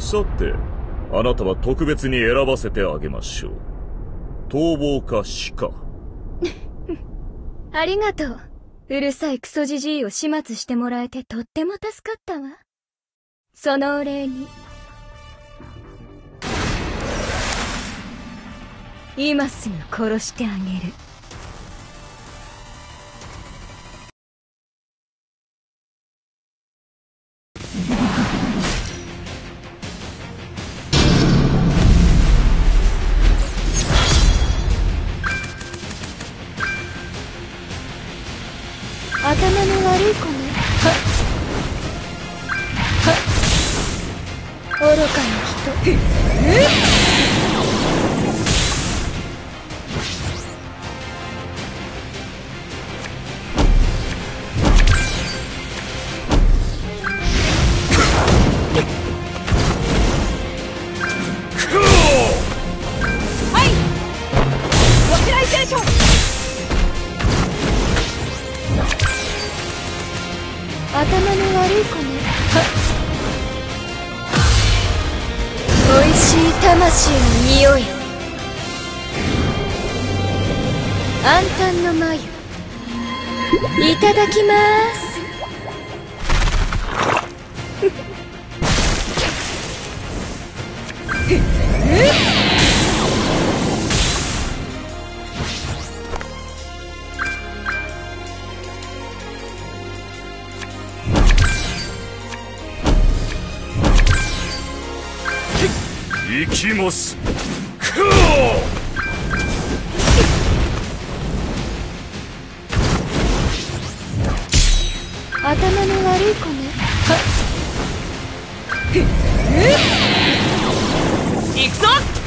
さて、あなたは特別に選ばせてあげましょう。逃亡か死か。 ありがとう。うるさいクソじじいを始末してもらえてとっても助かったわ。そのお礼に。今すぐ殺してあげる。頭の悪い子ね。愚かな人。 はい、ロキライゼーション。 頭の悪い子ね。おいしい魂の匂い。暗淡の眉。いただきまーす。 行きます。 頭の悪い子ね。 行くぞ。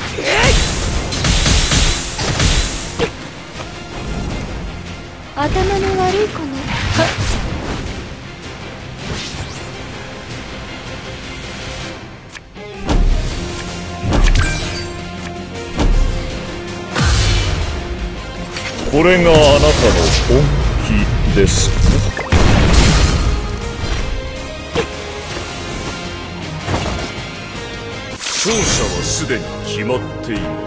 頭の悪い子ね。 これがあなたの本気ですか？勝者はすでに決まっています。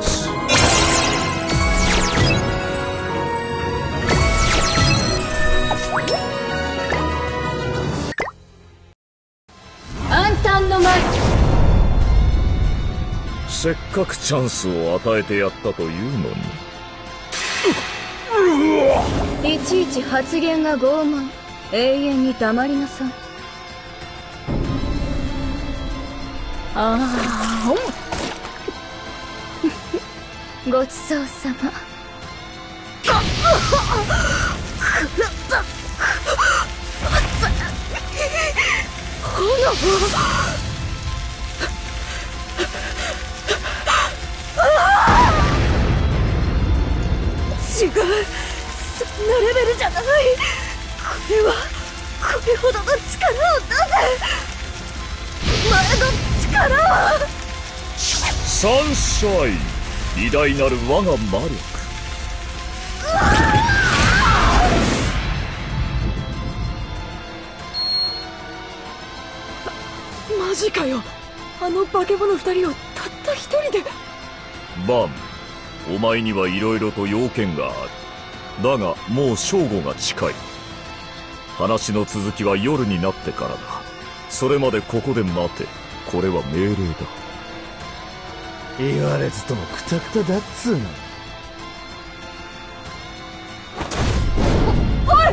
暗淡の眉。 せっかくチャンスを与えてやったというのに。 いちいち発言が傲慢。永遠に黙りなさい。ああごちそうさま。 違う、そんなレベルじゃない。これほどの力を出せ。前の力はサンシャイン、偉大なる我が魔力。 マジかよ。あの化け物二人をたった一人で。 バン、お前にはいろいろと要件がある。だがもう正午が近い。話の続きは夜になってからだ。それまでここで待て。これは命令だ。 言われずともクタクタだっつーの。 おい！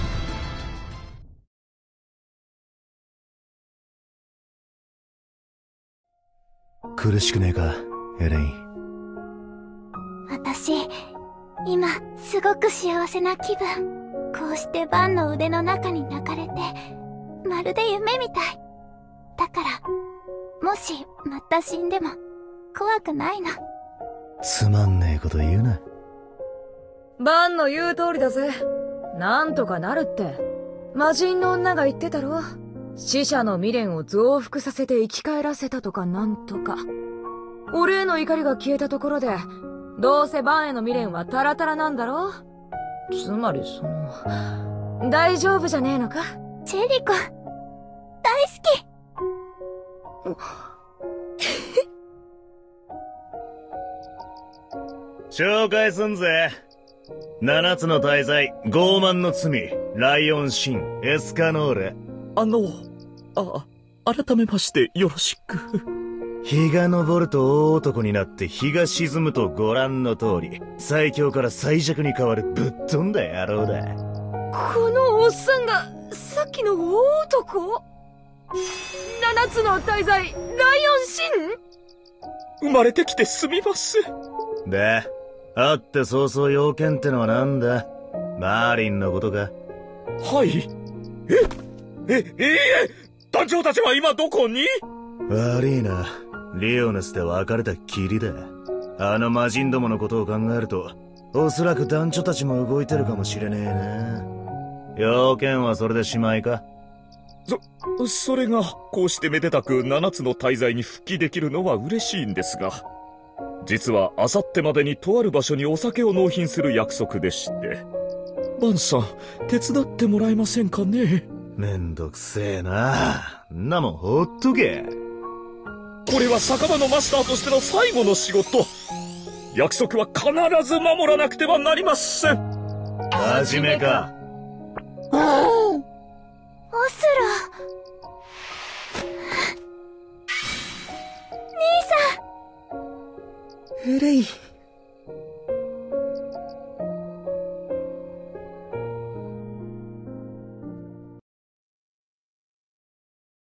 苦しくねえか、エレイン。 私、今、すごく幸せな気分。こうしてバンの腕の中に抱かれて、まるで夢みたい。だから、もし、また死んでも、怖くないの。 つまんねえこと言うな。 バンの言う通りだぜ。なんとかなるって。魔人の女が言ってたろ。死者の未練を増幅させて生き返らせたとかなんとか。俺への怒りが消えたところで、どうせバンへの未練はタラタラなんだろ。つまり大丈夫じゃねえのか？ チェリコ、大好き。 紹介すんぜ。七つの大罪、傲慢の罪、ライオンシン、エスカノーレ。 改めましてよろしく。 日が昇ると大男になって日が沈むとご覧の通り、最強から最弱に変わるぶっ飛んだ野郎だ。 このおっさんが、さっきの大男？七つの大罪、ライオンシン？ 生まれてきてすみます。 で、会って早々要件ってのはなんだ？マーリンのことか？ はい。団長たちは今どこに？ 悪いな。リオネスで別れたきりだ。あの魔人どものことを考えると、おそらく団長たちも動いてるかもしれねえな。要件はそれでしまいか？ それが、こうしてめでたく七つの大罪に復帰できるのは嬉しいんですが、実はあさってまでにとある場所にお酒を納品する約束でして。バンさん、手伝ってもらえませんかね？ めんどくせえな。んなもんほっとけ。 これは酒場のマスターとしての最後の仕事。約束は必ず守らなくてはなりません。 はじめか。 オスロ。兄さん。 エレイン。